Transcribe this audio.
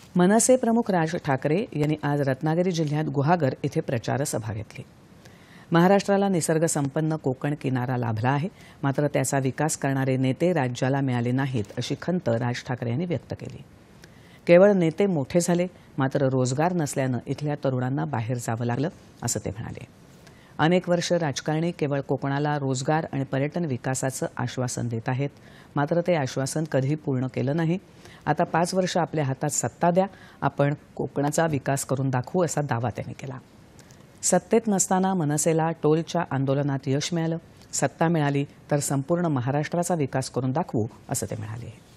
मनसे प्रमुख राज ठाकरे यांनी आज रत्नागिरी जिल्ह्यात गुहागर येथे प्रचार सभा घेतली। महाराष्ट्राला निसर्ग संपन्न कोकण किनारा लाभला आहे, मात्र त्याचा विकास करणारे नेते राज्याला मिळाले नाहीत अशी खंत राज ठाकरे यांनी व्यक्त केली। केवळ नेते मोठे झाले, मात्र रोजगार नसल्याने इथल्या तरुणांना बाहेर जावं लागलं असं ते म्हणाले। अनेक वर्ष राजकारणी केवळ कोकणाला रोजगार आणि पर्यटन विकासाचं आश्वासन देत आहेत, मात्र ते आश्वासन कधी पूर्ण केलं नाही। आता 5 वर्ष आपल्या हातात सत्ता द्या, आपण कोकणाचा विकास करून दाखवू असा दावा त्यांनी केला। सत्तेत नसताना मनसेला टोलच्या आंदोलनात यश मिळालं, सत्ता मिळाली तर संपूर्ण महाराष्ट्राचा विकास करून दाखवू असं ते म्हणाले।